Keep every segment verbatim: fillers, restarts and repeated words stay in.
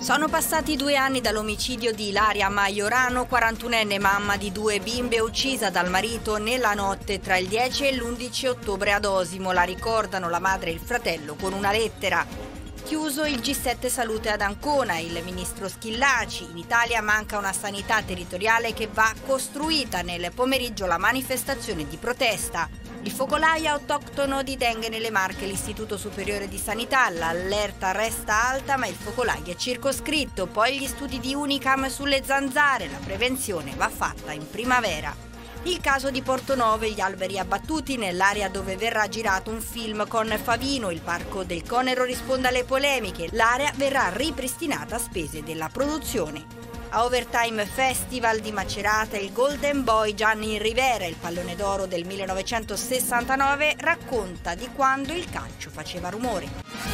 Sono passati due anni dall'omicidio di Ilaria Maiorano, quarantunenne mamma di due bimbe uccisa dal marito nella notte tra il dieci e l'undici ottobre ad Osimo. La ricordano la madre e il fratello con una lettera. Chiuso il G sette Salute ad Ancona, il ministro Schillaci. In Italia manca una sanità territoriale che va costruita. Nel pomeriggio la manifestazione di protesta. Il focolaio autoctono di dengue nelle Marche, l'Istituto Superiore di Sanità, l'allerta resta alta ma il focolaio è circoscritto, poi gli studi di Unicam sulle zanzare, la prevenzione va fatta in primavera. Il caso di Portonove, gli alberi abbattuti nell'area dove verrà girato un film con Favino, il parco del Conero risponde alle polemiche, l'area verrà ripristinata a spese della produzione. A Overtime Festival di Macerata il Golden Boy Gianni Rivera, il pallone d'oro del millenovecentosessantanove, racconta di quando il calcio faceva rumore.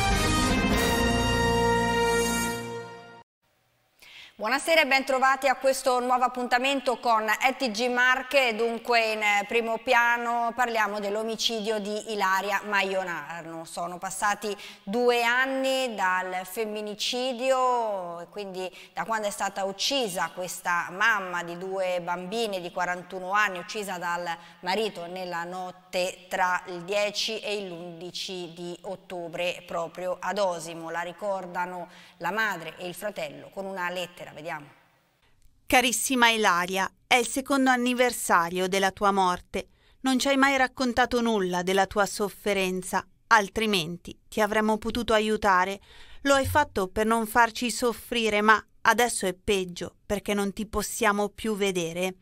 Buonasera e ben trovati a questo nuovo appuntamento con E T G Marche. Dunque in primo piano parliamo dell'omicidio di Ilaria Maiorano. Sono passati due anni dal femminicidio, quindi da quando è stata uccisa questa mamma di due bambine di quarantuno anni, uccisa dal marito nella notte tra il dieci e l'undici di ottobre proprio ad Osimo. La ricordano la madre e il fratello con una lettera. Vediamo. Carissima Ilaria, è il secondo anniversario della tua morte. Non ci hai mai raccontato nulla della tua sofferenza, altrimenti ti avremmo potuto aiutare. Lo hai fatto per non farci soffrire, ma adesso è peggio perché non ti possiamo più vedere.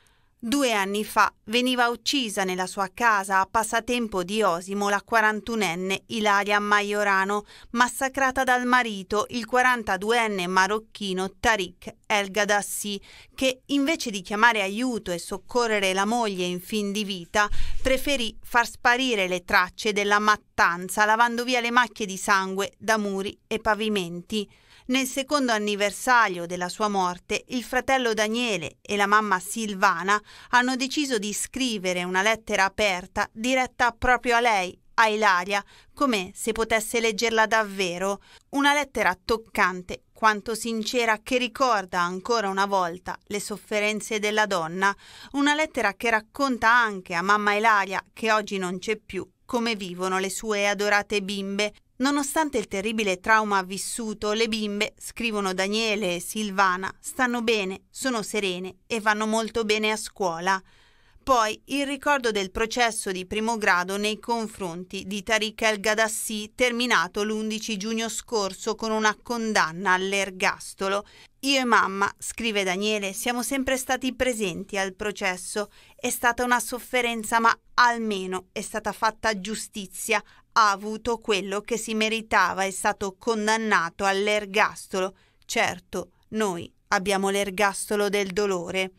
Due anni fa veniva uccisa nella sua casa a passatempo di Osimo la quarantunenne Ilaria Maiorano, massacrata dal marito, il quarantaduenne marocchino Tariq El Gadassi, che invece di chiamare aiuto e soccorrere la moglie in fin di vita, preferì far sparire le tracce della mattanza lavando via le macchie di sangue da muri e pavimenti. Nel secondo anniversario della sua morte, il fratello Daniele e la mamma Silvana hanno deciso di scrivere una lettera aperta diretta proprio a lei, a Ilaria, come se potesse leggerla davvero. Una lettera toccante quanto sincera che ricorda ancora una volta le sofferenze della donna. Una lettera che racconta anche a mamma Ilaria, che oggi non c'è più, come vivono le sue adorate bimbe. Nonostante il terribile trauma vissuto, le bimbe, scrivono Daniele e Silvana, stanno bene, sono serene e vanno molto bene a scuola. Poi il ricordo del processo di primo grado nei confronti di Tariq El Gadassi, terminato l'undici giugno scorso con una condanna all'ergastolo. Io e mamma, scrive Daniele, siamo sempre stati presenti al processo. È stata una sofferenza, ma almeno è stata fatta giustizia. Ha avuto quello che si meritava, è stato condannato all'ergastolo. Certo, noi abbiamo l'ergastolo del dolore.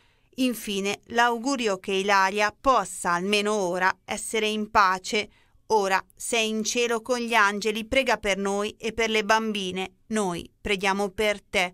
Infine, l'augurio che Ilaria possa, almeno ora, essere in pace. Ora sei in cielo con gli angeli, prega per noi e per le bambine. Noi preghiamo per te.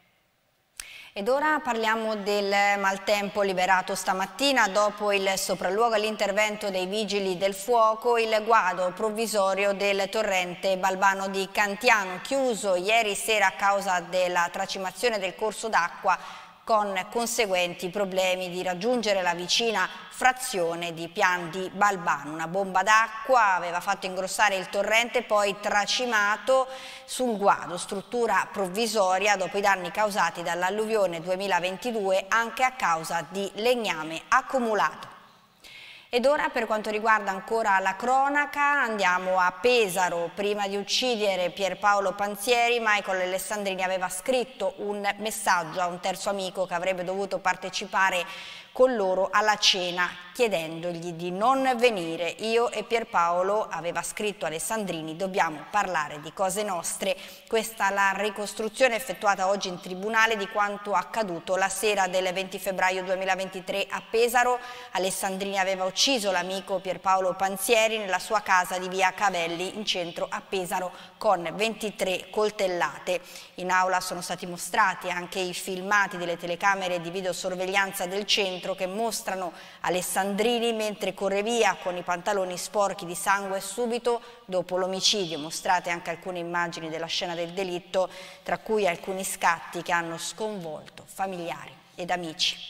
Ed ora parliamo del maltempo liberato stamattina. Dopo il sopralluogo all'intervento dei vigili del fuoco, il guado provvisorio del torrente Balbano di Cantiano, chiuso ieri sera a causa della tracimazione del corso d'acqua, con conseguenti problemi di raggiungere la vicina frazione di Pian di Balbano. Una bomba d'acqua aveva fatto ingrossare il torrente, poi tracimato sul guado, struttura provvisoria dopo i danni causati dall'alluvione duemilaventidue anche a causa di legname accumulato. Ed ora, per quanto riguarda ancora la cronaca, andiamo a Pesaro. Prima di uccidere Pierpaolo Panzieri, Michael Alessandrini aveva scritto un messaggio a un terzo amico che avrebbe dovuto partecipare con loro alla cena, chiedendogli di non venire. Io e Pierpaolo, aveva scritto Alessandrini, dobbiamo parlare di cose nostre. Questa è la ricostruzione effettuata oggi in tribunale di quanto accaduto la sera del venti febbraio duemilaventitré a Pesaro. Alessandrini aveva ucciso l'amico Pierpaolo Panzieri nella sua casa di via Cavelli in centro a Pesaro con ventitré coltellate. In aula sono stati mostrati anche i filmati delle telecamere di videosorveglianza del centro centro che mostrano Alessandrini mentre corre via con i pantaloni sporchi di sangue subito dopo l'omicidio. Mostrate anche alcune immagini della scena del delitto, tra cui alcuni scatti che hanno sconvolto familiari ed amici.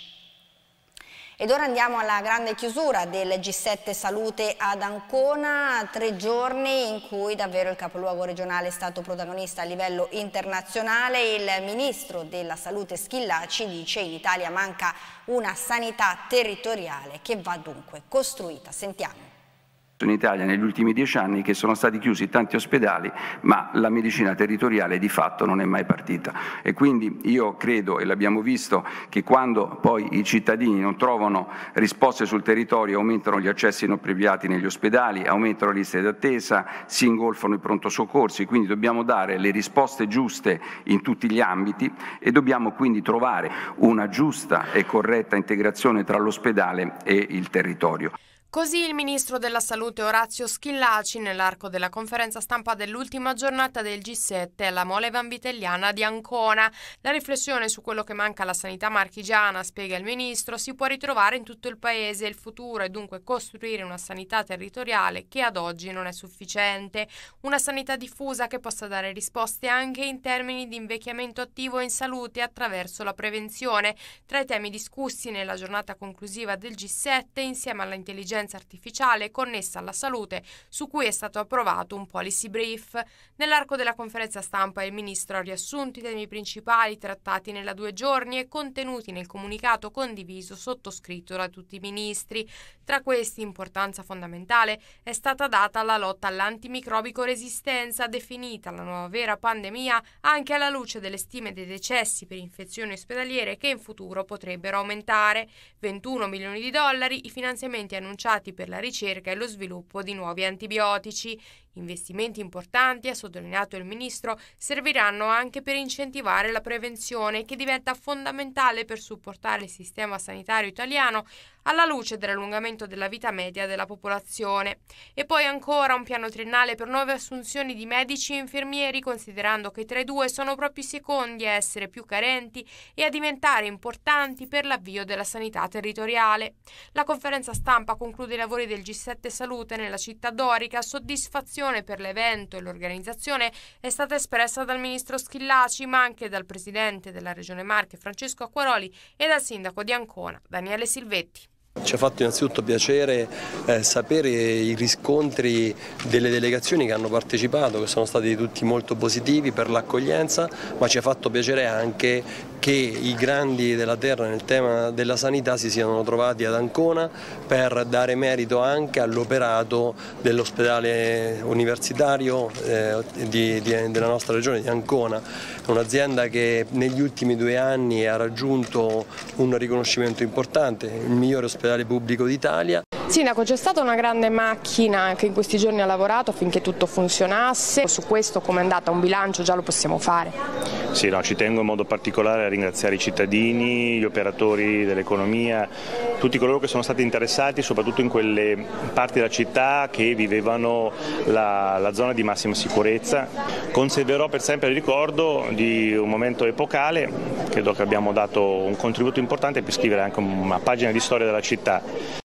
Ed ora andiamo alla grande chiusura del G sette Salute ad Ancona, tre giorni in cui davvero il capoluogo regionale è stato protagonista a livello internazionale. Il ministro della Salute Schillaci dice: in Italia manca una sanità territoriale che va dunque costruita. Sentiamo. In Italia negli ultimi dieci anni che sono stati chiusi tanti ospedali, ma la medicina territoriale di fatto non è mai partita, e quindi io credo, e l'abbiamo visto, che quando poi i cittadini non trovano risposte sul territorio aumentano gli accessi non privati negli ospedali, aumentano le liste d'attesa, si ingolfano i pronto soccorsi, quindi dobbiamo dare le risposte giuste in tutti gli ambiti e dobbiamo quindi trovare una giusta e corretta integrazione tra l'ospedale e il territorio. Così il ministro della Salute Orazio Schillaci nell'arco della conferenza stampa dell'ultima giornata del G sette alla Mole Vanvitelliana di Ancona. La riflessione su quello che manca alla sanità marchigiana, spiega il ministro, si può ritrovare in tutto il paese. Il futuro è dunque costruire una sanità territoriale che ad oggi non è sufficiente. Una sanità diffusa che possa dare risposte anche in termini di invecchiamento attivo in salute attraverso la prevenzione. Tra i temi discussi nella giornata conclusiva del G sette, insieme all'intelligenza artificiale connessa alla salute, su cui è stato approvato un policy brief. Nell'arco della conferenza stampa il ministro ha riassunto i temi principali trattati nella due giorni e contenuti nel comunicato condiviso sottoscritto da tutti i ministri. Tra questi, importanza fondamentale è stata data alla lotta all'antimicrobico resistenza, definita la nuova vera pandemia anche alla luce delle stime dei decessi per infezioni ospedaliere che in futuro potrebbero aumentare. ventuno milioni di dollari i finanziamenti annunciati per la ricerca e lo sviluppo di nuovi antibiotici. Investimenti importanti, ha sottolineato il ministro, serviranno anche per incentivare la prevenzione, che diventa fondamentale per supportare il sistema sanitario italiano alla luce dell'allungamento della vita media della popolazione. E poi ancora un piano triennale per nuove assunzioni di medici e infermieri, considerando che tra i due sono proprio i secondi a essere più carenti e a diventare importanti per l'avvio della sanità territoriale. La conferenza stampa conclude i lavori del G sette Salute nella città dorica. Soddisfazione per l'evento e l'organizzazione è stata espressa dal ministro Schillaci, ma anche dal presidente della Regione Marche Francesco Acquaroli e dal sindaco di Ancona Daniele Silvetti. Ci ha fatto innanzitutto piacere eh, sapere i riscontri delle delegazioni che hanno partecipato, che sono stati tutti molto positivi per l'accoglienza, ma ci ha fatto piacere anche che i grandi della terra nel tema della sanità si siano trovati ad Ancona per dare merito anche all'operato dell'ospedale universitario eh, di, di, della nostra regione di Ancona, un'azienda che negli ultimi due anni ha raggiunto un riconoscimento importante, il migliore ospedale pubblico d'Italia. Sindaco, c'è stata una grande macchina che in questi giorni ha lavorato affinché tutto funzionasse. Su questo come è andata? Un bilancio già lo possiamo fare? Sì, no, ci tengo in modo particolare a ringraziare i cittadini, gli operatori dell'economia, tutti coloro che sono stati interessati soprattutto in quelle parti della città che vivevano la, la zona di massima sicurezza. Conserverò per sempre il ricordo di un momento epocale, credo che abbiamo dato un contributo importante per scrivere anche una pagina di storia della città.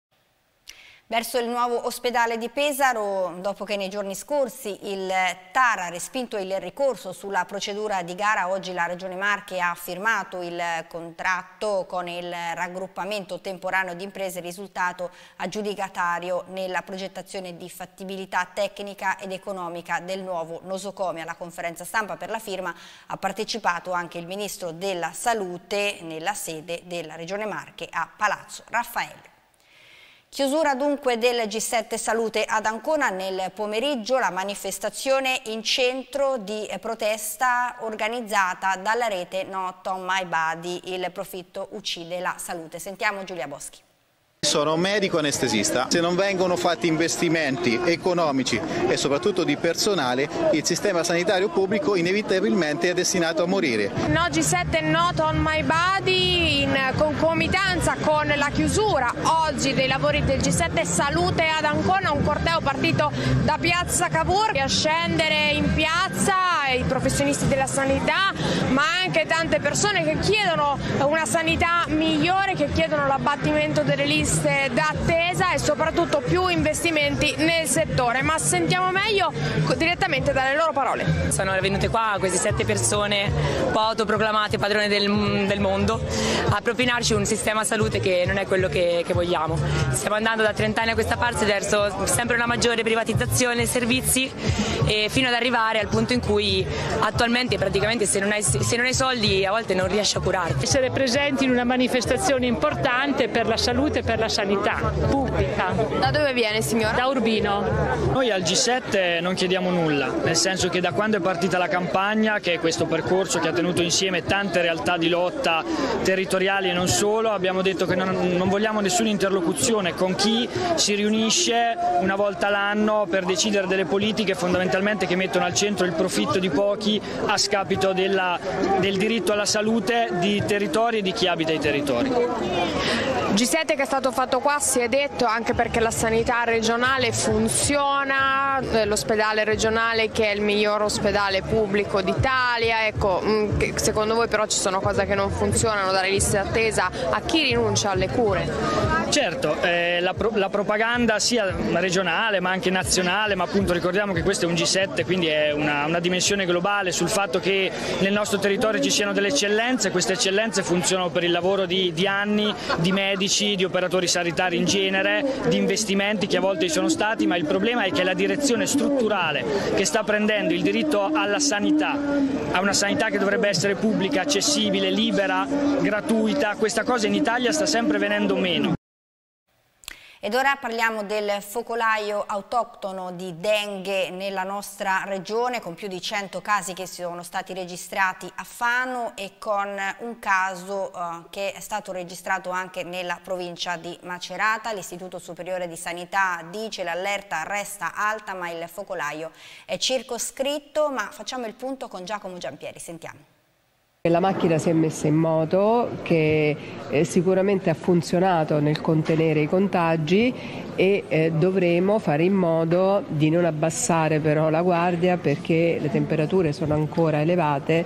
Verso il nuovo ospedale di Pesaro, dopo che nei giorni scorsi il TAR ha respinto il ricorso sulla procedura di gara, oggi la Regione Marche ha firmato il contratto con il raggruppamento temporaneo di imprese risultato aggiudicatario nella progettazione di fattibilità tecnica ed economica del nuovo nosocomio. Alla conferenza stampa per la firma ha partecipato anche il Ministro della Salute nella sede della Regione Marche a Palazzo Raffaello. Chiusura dunque del G sette Salute ad Ancona. Nel pomeriggio la manifestazione in centro di protesta organizzata dalla rete Not on My Body, il profitto uccide la salute. Sentiamo Giulia Boschi. Sono un medico anestesista. Se non vengono fatti investimenti economici e soprattutto di personale, il sistema sanitario pubblico inevitabilmente è destinato a morire. No G sette Not on My Body, in concomitanza con la chiusura oggi dei lavori del G sette Salute ad Ancona, un corteo partito da Piazza Cavour a scendere in piazza i professionisti della sanità, ma anche tante persone che chiedono una sanità migliore, che chiedono l'abbattimento delle liste d'attesa e soprattutto più investimenti nel settore. Ma sentiamo meglio direttamente dalle loro parole. Sono venute qua queste sette persone un po' autoproclamate padrone del, del mondo a propinarci un sistema salute che non è quello che, che vogliamo. Stiamo andando da trenta anni a questa parte verso sempre una maggiore privatizzazione dei servizi e fino ad arrivare al punto in cui attualmente praticamente se non hai, se non hai soldi a volte non riesci a curarti. Essere presenti in una manifestazione importante per la salute e per la sanità pubblica. Da dove viene, signora? Da Urbino. Noi al G sette non chiediamo nulla, nel senso che da quando è partita la campagna, che è questo percorso che ha tenuto insieme tante realtà di lotta territoriali e non solo, abbiamo detto che non, non vogliamo nessuna interlocuzione con chi si riunisce una volta l'anno per decidere delle politiche fondamentalmente che mettono al centro il profitto di pochi a scapito della, del diritto alla salute di territori e di chi abita i territori. G sette che è stato fatto qua, si è detto, anche perché la sanità regionale funziona, l'ospedale regionale che è il miglior ospedale pubblico d'Italia. Ecco, secondo voi però ci sono cose che non funzionano, dalle liste d'attesa a chi rinuncia alle cure? Certo, eh, la, pro, la propaganda sia regionale ma anche nazionale, ma appunto ricordiamo che questo è un G sette, quindi è una, una dimensione globale sul fatto che nel nostro territorio ci siano delle eccellenze. Queste eccellenze funzionano per il lavoro di, di anni, di medici, di operatori sanitari in genere, di investimenti che a volte ci sono stati, ma il problema è che la direzione strutturale che sta prendendo il diritto alla sanità, a una sanità che dovrebbe essere pubblica, accessibile, libera, gratuita, questa cosa in Italia sta sempre venendo meno. Ed ora parliamo del focolaio autoctono di dengue nella nostra regione, con più di cento casi che sono stati registrati a Fano e con un caso uh, che è stato registrato anche nella provincia di Macerata. L'Istituto Superiore di Sanità dice l'allerta resta alta ma il focolaio è circoscritto, ma facciamo il punto con Giacomo Giampieri, sentiamo. La macchina si è messa in moto, che eh, sicuramente ha funzionato nel contenere i contagi e eh, dovremo fare in modo di non abbassare però la guardia, perché le temperature sono ancora elevate,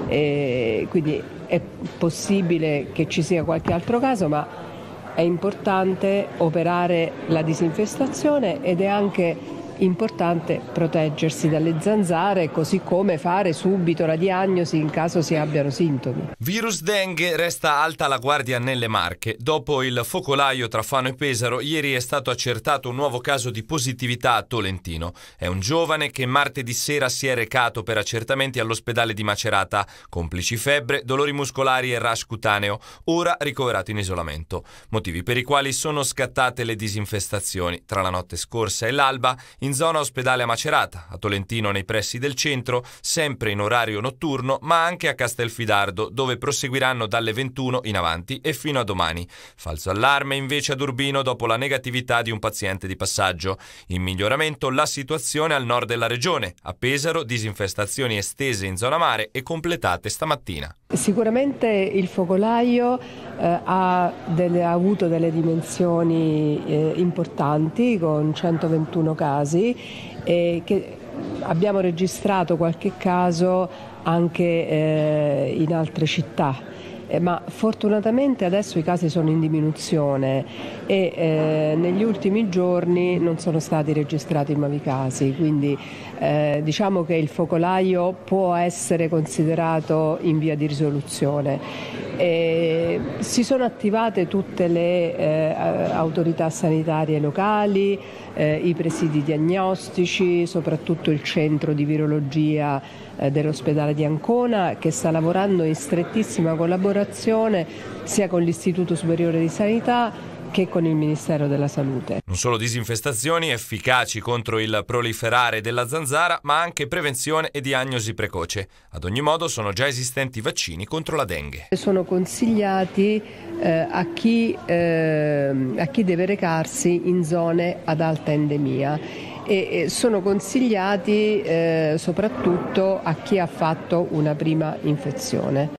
eh, quindi è possibile che ci sia qualche altro caso, ma è importante operare la disinfestazione ed è anche importante proteggersi dalle zanzare, così come fare subito la diagnosi in caso si abbiano sintomi. Virus dengue, resta alta la guardia nelle Marche. Dopo il focolaio tra Fano e Pesaro, ieri è stato accertato un nuovo caso di positività a Tolentino. È un giovane che martedì sera si è recato per accertamenti all'ospedale di Macerata, complici febbre, dolori muscolari e rash cutaneo, ora ricoverato in isolamento. Motivi per i quali sono scattate le disinfestazioni tra la notte scorsa e l'alba in zona ospedale a Macerata, a Tolentino nei pressi del centro, sempre in orario notturno, ma anche a Castelfidardo, dove proseguiranno dalle ventuno in avanti e fino a domani. Falso allarme invece ad Urbino dopo la negatività di un paziente di passaggio. In miglioramento la situazione al nord della regione. A Pesaro disinfestazioni estese in zona mare e completate stamattina. Sicuramente il focolaio eh, ha, delle, ha avuto delle dimensioni eh, importanti, con centoventuno casi, e che abbiamo registrato qualche caso anche eh, in altre città. Eh, ma fortunatamente adesso i casi sono in diminuzione e eh, negli ultimi giorni non sono stati registrati nuovi casi, quindi eh, diciamo che il focolaio può essere considerato in via di risoluzione. Eh, si sono attivate tutte le eh, autorità sanitarie locali, eh, i presidi diagnostici, soprattutto il centro di virologia eh, dell'ospedale di Ancona, che sta lavorando in strettissima collaborazione sia con l'Istituto Superiore di Sanità che con il Ministero della Salute. Non solo disinfestazioni efficaci contro il proliferare della zanzara, ma anche prevenzione e diagnosi precoce. Ad ogni modo sono già esistenti vaccini contro la dengue. Sono consigliati eh, a, chi, eh, a chi deve recarsi in zone ad alta endemia e, e sono consigliati eh, soprattutto a chi ha fatto una prima infezione.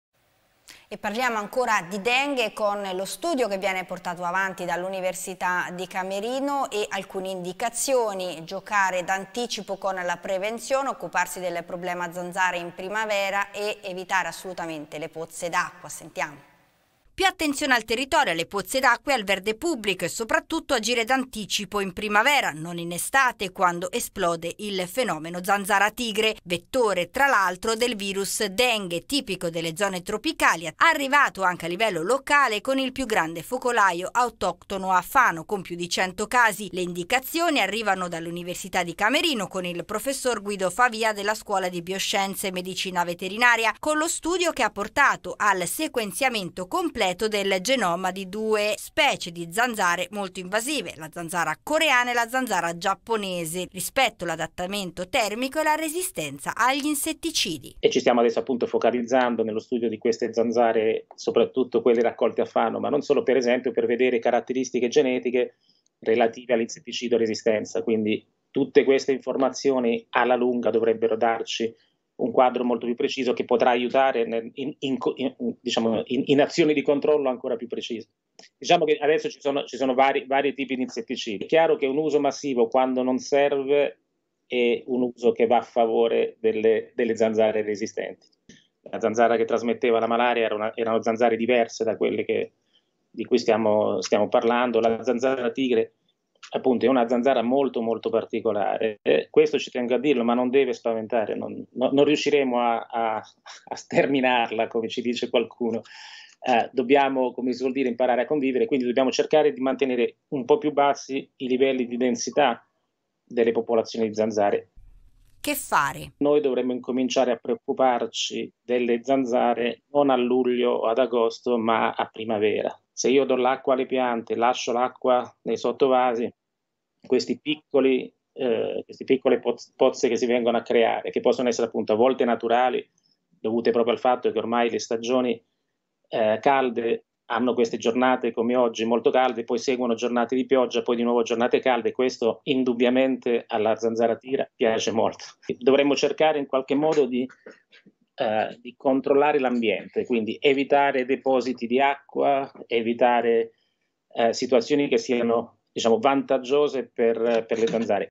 E parliamo ancora di dengue con lo studio che viene portato avanti dall'Università di Camerino e alcune indicazioni: giocare d'anticipo con la prevenzione, occuparsi del problema zanzare in primavera e evitare assolutamente le pozze d'acqua. Sentiamo. Più attenzione al territorio, alle pozze d'acqua e al verde pubblico e soprattutto agire d'anticipo in primavera, non in estate, quando esplode il fenomeno zanzara tigre, vettore tra l'altro del virus dengue tipico delle zone tropicali, arrivato anche a livello locale con il più grande focolaio autoctono a Fano con più di cento casi. Le indicazioni arrivano dall'Università di Camerino con il professor Guido Favia della Scuola di Bioscienze e Medicina Veterinaria, con lo studio che ha portato al sequenziamento completo del genoma di due specie di zanzare molto invasive, la zanzara coreana e la zanzara giapponese, rispetto all'adattamento termico e la resistenza agli insetticidi. E ci stiamo adesso appunto focalizzando nello studio di queste zanzare, soprattutto quelle raccolte a Fano, ma non solo, per esempio per vedere caratteristiche genetiche relative all'insetticido resistenza. Quindi tutte queste informazioni alla lunga dovrebbero darci un quadro molto più preciso che potrà aiutare nel, in, in, in, diciamo, in, in azioni di controllo ancora più precise. Diciamo che adesso ci sono, ci sono vari, vari tipi di insetticidi. È chiaro che un uso massivo quando non serve è un uso che va a favore delle, delle zanzare resistenti. La zanzara che trasmetteva la malaria era una, erano zanzare diverse da quelle che, di cui stiamo, stiamo parlando. La zanzara tigre appunto è una zanzara molto molto particolare, eh, questo ci tengo a dirlo, ma non deve spaventare, non, no, non riusciremo a, a, a sterminarla come ci dice qualcuno, eh, dobbiamo, come si suol dire, imparare a convivere, quindi dobbiamo cercare di mantenere un po' più bassi i livelli di densità delle popolazioni di zanzare. Che fare? Noi dovremmo incominciare a preoccuparci delle zanzare non a luglio o ad agosto, ma a primavera. Se io do l'acqua alle piante, lascio l'acqua nei sottovasi, questi piccoli, eh, queste piccole pozze che si vengono a creare, che possono essere appunto a volte naturali, dovute proprio al fatto che ormai le stagioni eh, calde hanno queste giornate come oggi molto calde, poi seguono giornate di pioggia, poi di nuovo giornate calde. Questo indubbiamente alla zanzara tigre piace molto. Dovremmo cercare in qualche modo di, eh, di controllare l'ambiente, quindi evitare depositi di acqua, evitare eh, situazioni che siano, diciamo, vantaggiose per, per le zanzare.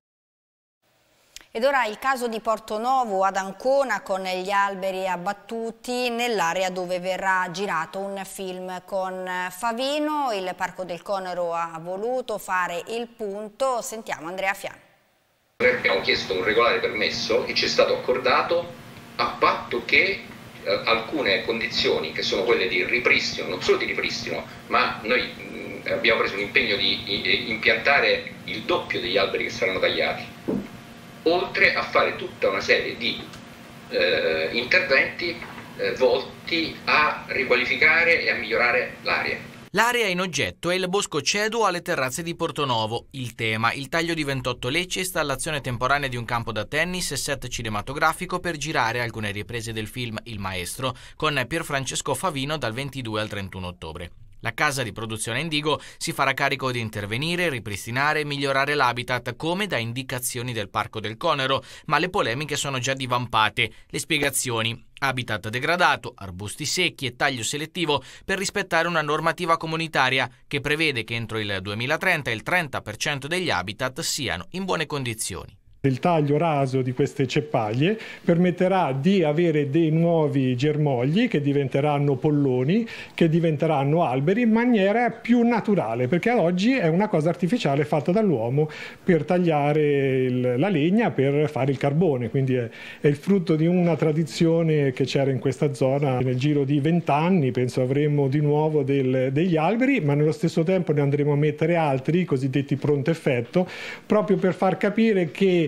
Ed ora il caso di Portonovo ad Ancona, con gli alberi abbattuti nell'area dove verrà girato un film con Favino. Il Parco del Conero ha voluto fare il punto. Sentiamo Andrea Fiano. Abbiamo chiesto un regolare permesso e ci è stato accordato a patto che eh, alcune condizioni, che sono quelle di ripristino, non solo di ripristino, ma noi mh, abbiamo preso un impegno di i, impiantare il doppio degli alberi che saranno tagliati, oltre a fare tutta una serie di eh, interventi eh, volti a riqualificare e a migliorare l'area. L'area in oggetto è il bosco ceduo alle terrazze di Portonovo. Il tema, il taglio di ventotto lecce, installazione temporanea di un campo da tennis e set cinematografico per girare alcune riprese del film Il Maestro con Pierfrancesco Favino dal ventidue al trentuno ottobre. La casa di produzione Indigo si farà carico di intervenire, ripristinare e migliorare l'habitat come da indicazioni del Parco del Conero, ma le polemiche sono già divampate. Le spiegazioni: habitat degradato, arbusti secchi e taglio selettivo per rispettare una normativa comunitaria che prevede che entro il duemilatrenta il trenta per cento degli habitat siano in buone condizioni. Il taglio raso di queste ceppaglie permetterà di avere dei nuovi germogli che diventeranno polloni, che diventeranno alberi in maniera più naturale, perché ad oggi è una cosa artificiale fatta dall'uomo per tagliare il, la legna, per fare il carbone, quindi è, è il frutto di una tradizione che c'era in questa zona. Nel giro di vent'anni penso avremo di nuovo del, degli alberi, ma nello stesso tempo ne andremo a mettere altri, cosiddetti pronto effetto, proprio per far capire che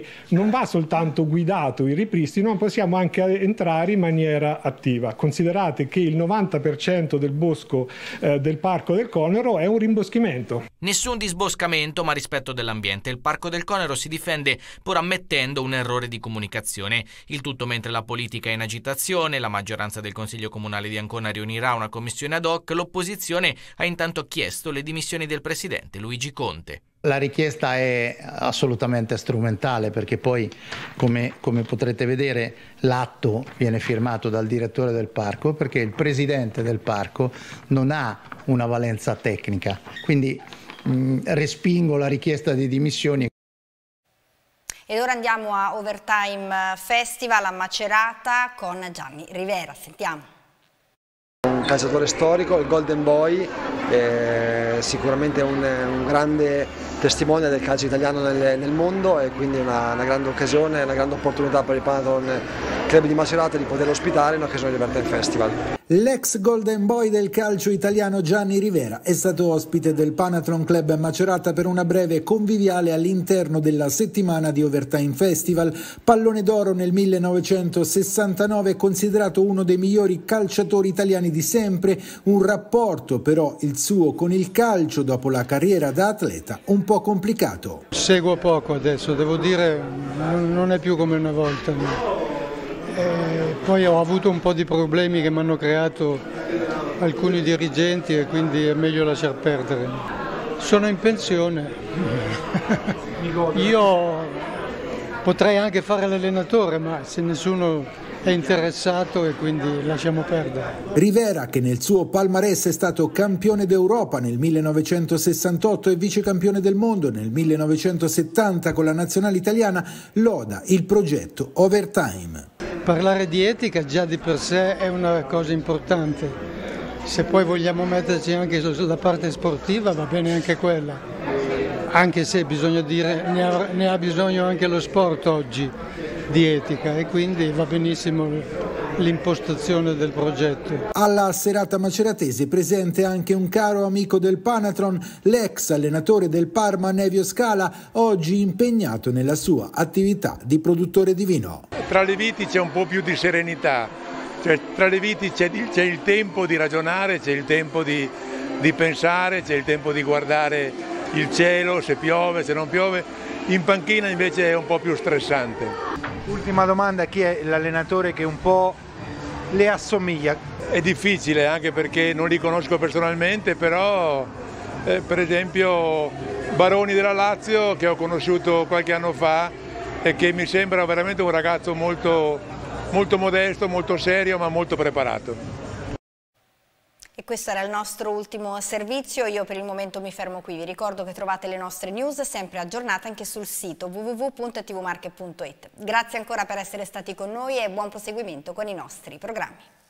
che non va soltanto guidato il ripristino, ma possiamo anche entrare in maniera attiva. Considerate che il novanta per cento del bosco eh, del Parco del Conero è un rimboschimento. Nessun disboscamento, ma rispetto dell'ambiente. Il Parco del Conero si difende pur ammettendo un errore di comunicazione. Il tutto mentre la politica è in agitazione, la maggioranza del Consiglio Comunale di Ancona riunirà una commissione ad hoc, l'opposizione ha intanto chiesto le dimissioni del presidente Luigi Conte. La richiesta è assolutamente strumentale, perché poi, come, come potrete vedere, l'atto viene firmato dal direttore del parco, perché il presidente del parco non ha una valenza tecnica. Quindi mh, respingo la richiesta di dimissioni. Ed ora andiamo a Overtime Festival a Macerata con Gianni Rivera. Sentiamo. Un calciatore storico, il Golden Boy, eh, sicuramente un, un grande testimone del calcio italiano nel, nel mondo, e quindi una, una grande occasione, una grande opportunità per il Panathlon Club di Macerata di poter ospitare in occasione di Overtime Festival. L'ex Golden Boy del calcio italiano Gianni Rivera è stato ospite del Panathlon Club Macerata per una breve conviviale all'interno della settimana di Overtime Festival. Pallone d'oro nel millenovecentosessantanove, considerato uno dei migliori calciatori italiani di sempre, un rapporto però il suo con il calcio dopo la carriera da atleta un po' complicato. Seguo poco adesso, devo dire, non è più come una volta. E poi ho avuto un po' di problemi che mi hanno creato alcuni dirigenti e quindi è meglio lasciar perdere. Sono in pensione. Io potrei anche fare l'allenatore, ma se nessuno è interessato, e quindi lasciamo perdere. Rivera, che nel suo palmarès è stato campione d'Europa nel millenovecentosessantotto e vicecampione del mondo nel millenovecentosettanta con la nazionale italiana, loda il progetto Overtime. Parlare di etica già di per sé è una cosa importante. Se poi vogliamo metterci anche sulla parte sportiva, va bene anche quella. Anche se bisogna dire, ne ha, ne ha bisogno anche lo sport oggi di etica, e quindi va benissimo l'impostazione del progetto. Alla serata maceratese presente anche un caro amico del Panathlon, l'ex allenatore del Parma Nevio Scala, oggi impegnato nella sua attività di produttore di vino. Tra le viti c'è un po' più di serenità, cioè tra le viti c'è, c'è il tempo di ragionare, c'è il tempo di, di pensare, c'è il tempo di guardare il cielo, se piove, se non piove. In panchina invece è un po' più stressante. Ultima domanda, chi è l'allenatore che un po' le assomiglia? È difficile, anche perché non li conosco personalmente, però eh, per esempio Baroni della Lazio, che ho conosciuto qualche anno fa e che mi sembra veramente un ragazzo molto, molto modesto, molto serio, ma molto preparato. E questo era il nostro ultimo servizio. Io per il momento mi fermo qui. Vi ricordo che trovate le nostre news sempre aggiornate anche sul sito w w w punto t v marche punto it. Grazie ancora per essere stati con noi e buon proseguimento con i nostri programmi.